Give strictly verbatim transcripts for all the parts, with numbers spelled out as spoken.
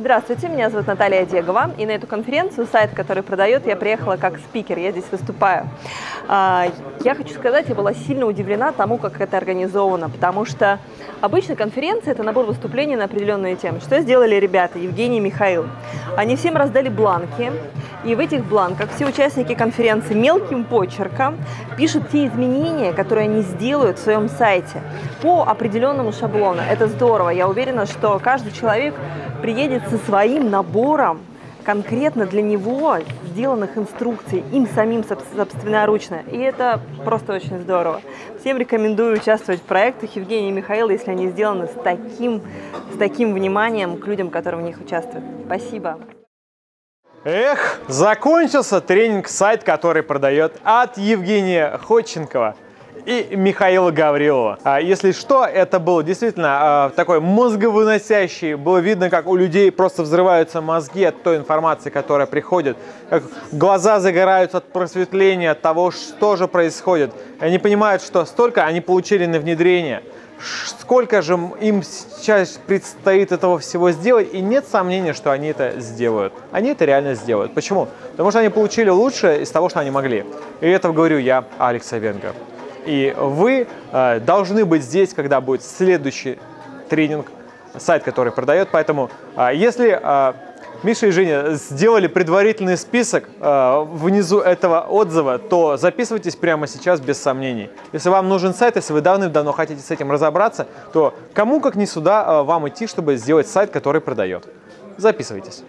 Здравствуйте, меня зовут Наталья Дегова, и на эту конференцию, сайт, который продает, я приехала как спикер, я здесь выступаю. Я хочу сказать, я была сильно удивлена тому, как это организовано, потому что обычно конференция – это набор выступлений на определенные темы. Что сделали ребята, Евгений и Михаил? Они всем раздали бланки, и в этих бланках все участники конференции мелким почерком пишут те изменения, которые они сделают в своем сайте по определенному шаблону. Это здорово, я уверена, что каждый человек приедет со своим набором конкретно для него сделанных инструкций, им самим собственноручно. И это просто очень здорово. Всем рекомендую участвовать в проектах Евгения и Михаила, если они сделаны с таким, с таким вниманием к людям, которые в них участвуют. Спасибо. Эх, закончился тренинг «Сайт, который продает» от Евгения Ходченкова и Михаила Гаврилова. Если что, это был действительно такой мозговыносящий. Было видно, как у людей просто взрываются мозги от той информации, которая приходит. Как глаза загораются от просветления, от того, что же происходит. Они понимают, что столько они получили на внедрение. Сколько же им сейчас предстоит этого всего сделать, и нет сомнения, что они это сделают. Они это реально сделают. Почему? Потому что они получили лучшее из того, что они могли. И это говорю я, Алекс Савенко. И вы э, должны быть здесь, когда будет следующий тренинг, сайт, который продает. Поэтому, э, если э, Миша и Женя сделали предварительный список э, внизу этого отзыва, то записывайтесь прямо сейчас без сомнений. Если вам нужен сайт, если вы давным-давно хотите с этим разобраться, то кому как не сюда э, вам идти, чтобы сделать сайт, который продает. Записывайтесь.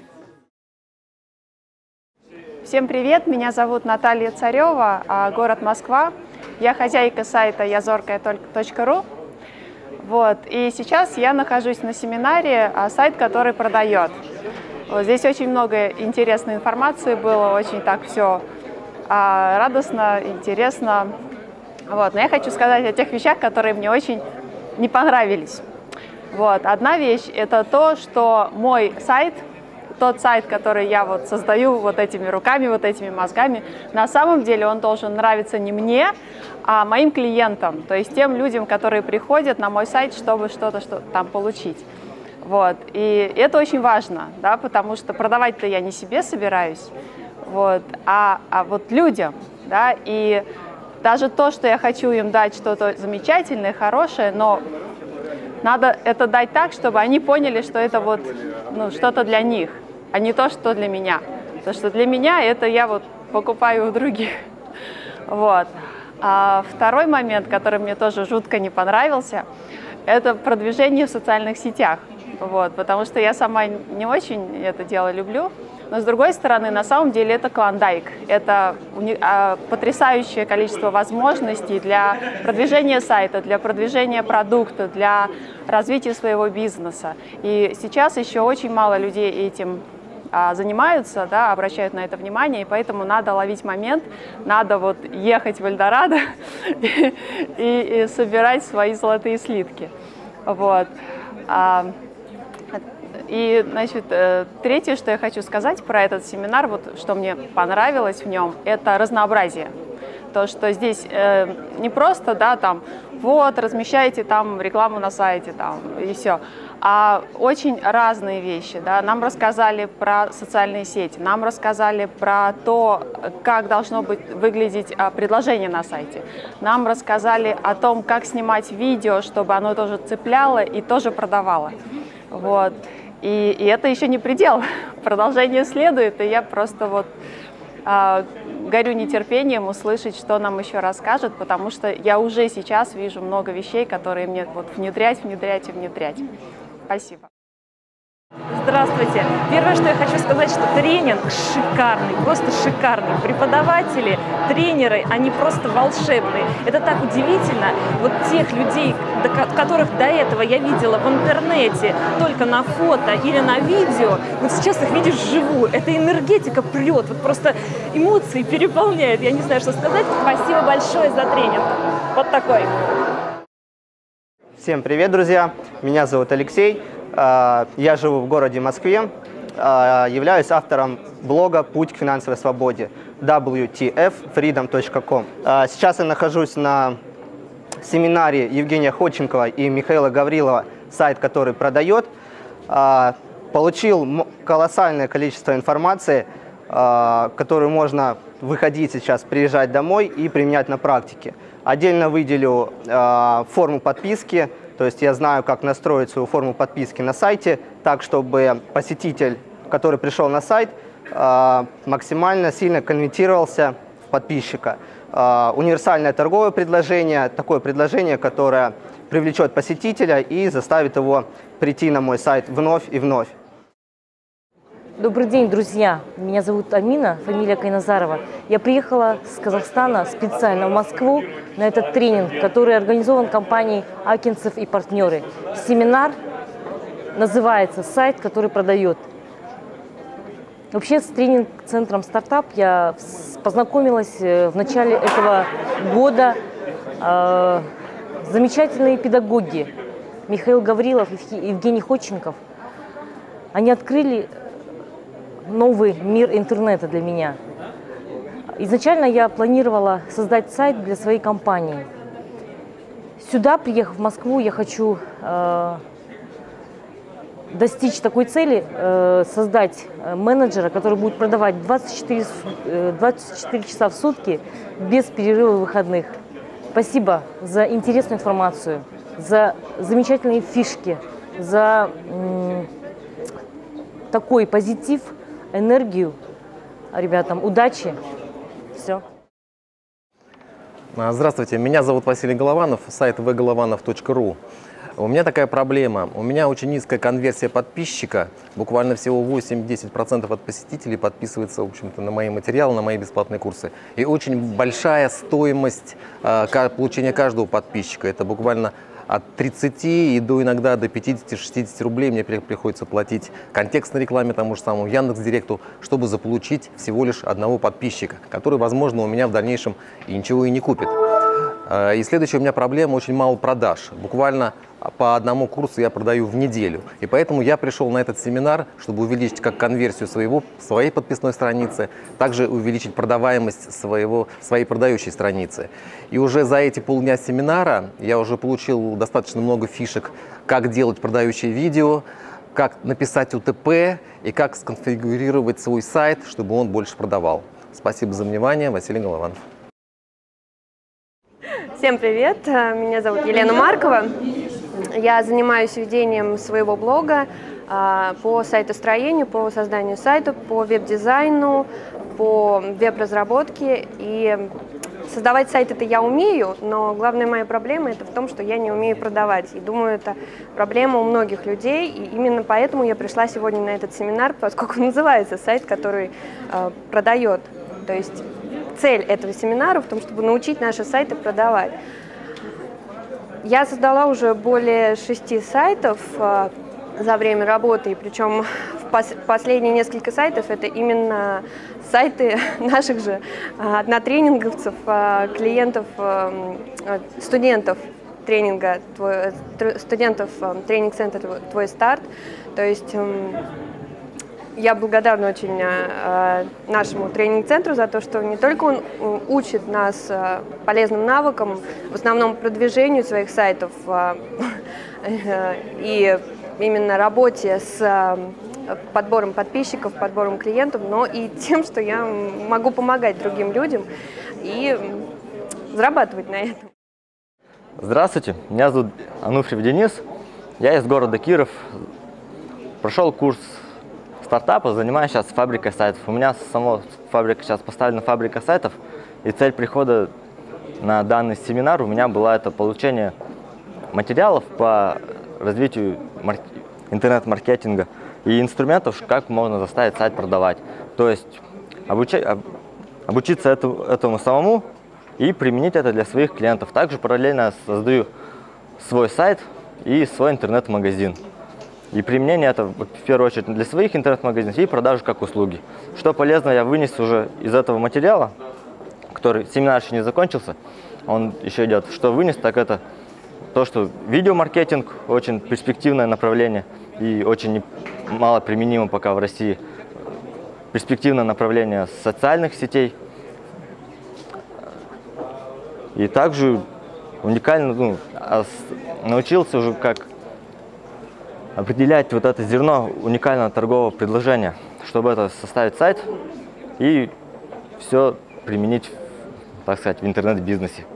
Всем привет, меня зовут Наталья Царева, город Москва. Я хозяйка сайта я зоркая точка ру. Вот. И сейчас я нахожусь на семинаре «Сайт, который продает». Вот здесь очень много интересной информации было, очень так все а, радостно, интересно. Вот. Но я хочу сказать о тех вещах, которые мне очень не понравились. Вот. Одна вещь – это то, что мой сайт, тот сайт, который я вот создаю вот этими руками, вот этими мозгами, на самом деле он должен нравиться не мне, а моим клиентам, то есть тем людям, которые приходят на мой сайт, чтобы что-то что там получить. Вот. И это очень важно, да, потому что продавать-то я не себе собираюсь, вот, а, а вот людям. Да, и даже то, что я хочу им дать что-то замечательное, хорошее, но надо это дать так, чтобы они поняли, что это вот, ну, что-то для них, а не то, что для меня. Потому что для меня это я вот покупаю у других. Вот. А второй момент, который мне тоже жутко не понравился, это продвижение в социальных сетях. Вот. Потому что я сама не очень это дело люблю. Но с другой стороны, на самом деле это клондайк. Это потрясающее количество возможностей для продвижения сайта, для продвижения продукта, для развития своего бизнеса. И сейчас еще очень мало людей этим занимаются, да, обращают на это внимание, и поэтому надо ловить момент, надо вот ехать в Эльдорадо и, и, и собирать свои золотые слитки. Вот. И, значит, третье, что я хочу сказать про этот семинар, вот что мне понравилось в нем, это разнообразие. То, что здесь э, не просто, да, там, вот, размещайте там рекламу на сайте, там, и все, а очень разные вещи, да. Нам рассказали про социальные сети, нам рассказали про то, как должно быть, выглядеть а, предложение на сайте, нам рассказали о том, как снимать видео, чтобы оно тоже цепляло и тоже продавало, вот. И, и это еще не предел, продолжение следует, и я просто вот а, горю нетерпением услышать, что нам еще расскажет, потому что я уже сейчас вижу много вещей, которые мне вот внедрять, внедрять и внедрять. Спасибо. Здравствуйте. Первое, что я хочу сказать, что тренинг шикарный, просто шикарный. Преподаватели, тренеры, они просто волшебные. Это так удивительно. Вот тех людей, которых до этого я видела в интернете только на фото или на видео, вот сейчас их видишь вживую. Эта энергетика прет, вот просто эмоции переполняет. Я не знаю, что сказать. Спасибо большое за тренинг. Вот такой. Всем привет, друзья. Меня зовут Алексей. Я живу в городе Москве, являюсь автором блога «Путь к финансовой свободе» дабл ю ти эф фридом точка ком. Сейчас я нахожусь на семинаре Евгения Ходченкова и Михаила Гаврилова «Сайт, который продает». получил колоссальное количество информации, которую можно выходить сейчас, приезжать домой и применять на практике. Отдельно выделю форму подписки, то есть я знаю, как настроить свою форму подписки на сайте, так, чтобы посетитель, который пришел на сайт, максимально сильно конвертировался в подписчика. Универсальное торговое предложение, такое предложение, которое привлечет посетителя и заставит его прийти на мой сайт вновь и вновь. Добрый день, друзья! Меня зовут Амина, фамилия Кайназарова. Я приехала с Казахстана специально в Москву на этот тренинг, который организован компанией Акинцев и партнеры. Семинар называется «Сайт, который продает». Вообще с тренинг-центром «Стартап» я познакомилась в начале этого года. Замечательные педагоги Михаил Гаврилов и Евгений Ходченков. Они открыли новый мир интернета для меня. Изначально я планировала создать сайт для своей компании. Сюда, приехав в Москву, я хочу э, достичь такой цели, э, создать менеджера, который будет продавать двадцать четыре, двадцать четыре часа в сутки без перерыва выходных. Спасибо за интересную информацию, за замечательные фишки, за м, такой позитив, энергию. Ребятам удачи. Все. Здравствуйте, меня зовут Василий Голованов, сайт вэ голованов точка ру. У меня такая проблема. У меня очень низкая конверсия подписчика. Буквально всего восемь-десять процентов от посетителей подписывается, в общем-то, на мои материалы, на мои бесплатные курсы. И очень большая стоимость э, получения каждого подписчика. Это буквально от тридцати и до иногда до пятидесяти-шестидесяти рублей мне приходится платить контекстной рекламе тому же самому Яндекс.Директу, чтобы заполучить всего лишь одного подписчика, который, возможно, у меня в дальнейшем и ничего и не купит. И следующая у меня проблема — очень мало продаж. Буквально по одному курсу я продаю в неделю. И поэтому я пришел на этот семинар, чтобы увеличить как конверсию своего, своей подписной страницы, также увеличить продаваемость своего, своей продающей страницы. И уже за эти полдня семинара я уже получил достаточно много фишек, как делать продающие видео, как написать у тэ пэ и как сконфигурировать свой сайт, чтобы он больше продавал. Спасибо за внимание. Василий Голованов. Всем привет! Меня зовут Елена Маркова. Я занимаюсь ведением своего блога по сайтостроению, по созданию сайта, по веб-дизайну, по веб-разработке. И создавать сайт это я умею, но главная моя проблема это в том, что я не умею продавать. И думаю, это проблема у многих людей. И именно поэтому я пришла сегодня на этот семинар, поскольку называется «Сайт, который э, продает». То есть цель этого семинара в том, чтобы научить наши сайты продавать. Я создала уже более шести сайтов э, за время работы, и причем в пос последние несколько сайтов это именно сайты наших же э, однотренинговцев, э, клиентов, э, студентов тренинга, твой, студентов э, тренинг-центра «Твой старт». То есть э, я благодарна очень э, нашему тренинг-центру за то, что не только он учит нас э, полезным навыкам, в основном продвижению своих сайтов э, э, и именно работе с э, подбором подписчиков, подбором клиентов, но и тем, что я могу помогать другим людям и зарабатывать на этом. Здравствуйте, меня зовут Ануфриев Денис, я из города Киров, прошел курс стартапа, занимаюсь сейчас фабрикой сайтов. У меня сама фабрика сейчас поставлена фабрика сайтов, и цель прихода на данный семинар у меня была это получение материалов по развитию интернет-маркетинга и инструментов, как можно заставить сайт продавать. То есть обучи, об, обучиться этому, этому самому и применить это для своих клиентов. Также параллельно создаю свой сайт и свой интернет-магазин. И применение это в первую очередь для своих интернет-магазинов и продажу как услуги. Что полезно я вынес уже из этого материала, который семинар еще не закончился, он еще идет. Что вынес, так это то, что видеомаркетинг очень перспективное направление и очень мало применимо пока в России. Перспективное направление социальных сетей. И также уникально ну, научился уже как определять вот это зерно уникального торгового предложения, чтобы это составить сайт и все применить, так сказать, в интернет-бизнесе.